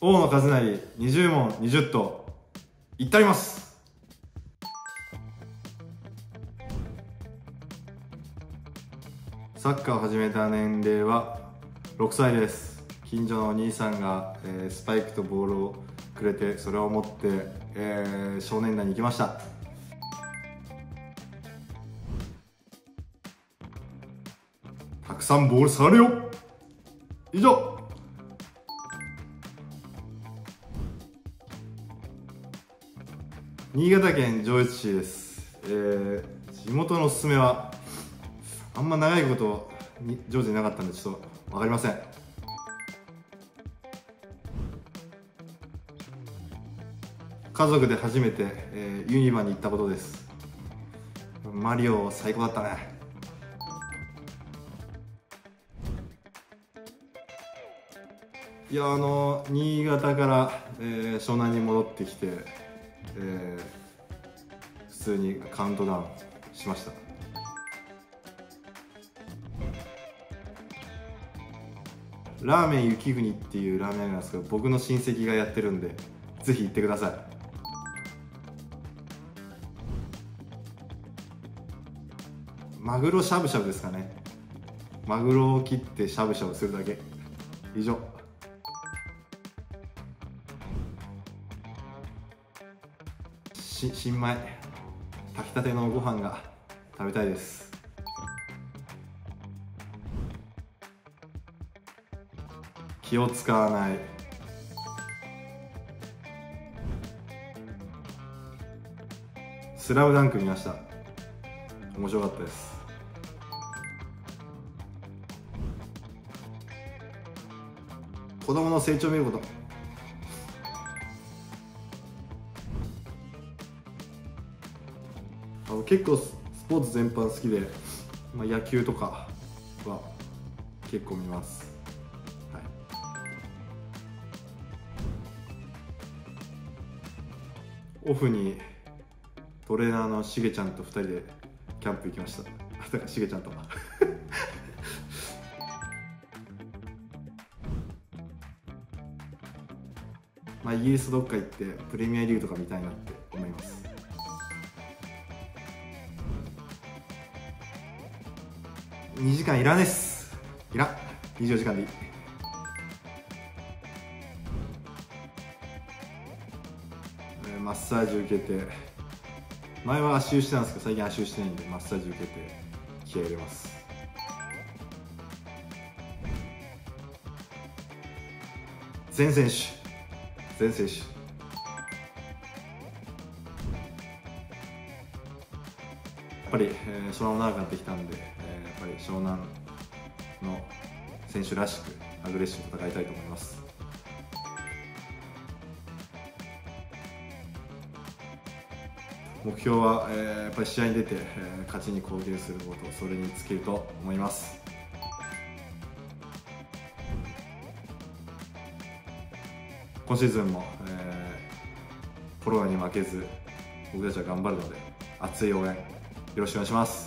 大野和成20問20答いってあります。サッカーを始めた年齢は6歳です。近所のお兄さんが、スパイクとボールをくれて、それを持って、少年団に行きました。たくさんボール触るよ。以上。新潟県上越市です。地元のおすすめはあんま長いこと上手になかったんでちょっと分かりません。家族で初めて、ユニバに行ったことです。マリオ最高だったね。いや新潟から、湘南に戻ってきて、普通にカウントダウンしました。ラーメン雪国っていうラーメン屋なんですけど、僕の親戚がやってるんでぜひ行ってください。マグロしゃぶしゃぶですかね。マグロを切ってしゃぶしゃぶするだけ。以上。新米炊きたてのご飯が食べたいです。気を使わない。スラムダンク見ました。面白かったです。子供の成長を見ること。結構スポーツ全般好きで、野球とかは結構見ます。はい、オフにトレーナーのしげちゃんと2人でキャンプ行きました。だからしげちゃんとイギリスどっか行ってプレミアリーグとか見たいなって思います。2時間いらねえっす。いらん。24時間でいい。マッサージ受けて、前は足湯してたんですけど最近足湯してないんでマッサージ受けて気合い入れます。全選手やっぱり、湘南も長くなってきたんで、やっぱり湘南の選手らしくアグレッシブに戦いたいと思います。目標は、やっぱり試合に出て、勝ちに貢献すること、それに尽きると思います。今シーズンも、コロナに負けず僕たちは頑張るので、熱い応援よろしくお願いします。